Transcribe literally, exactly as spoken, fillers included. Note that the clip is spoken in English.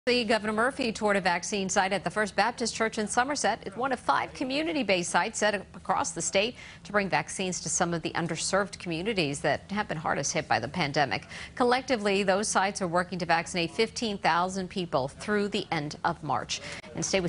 The Governor Murphy toured a vaccine site at the First Baptist Church in Somerset. It's one of five community-based sites set across the state to bring vaccines to some of the underserved communities that have been hardest hit by the pandemic. Collectively, those sites are working to vaccinate fifteen thousand people through the end of March. And stay with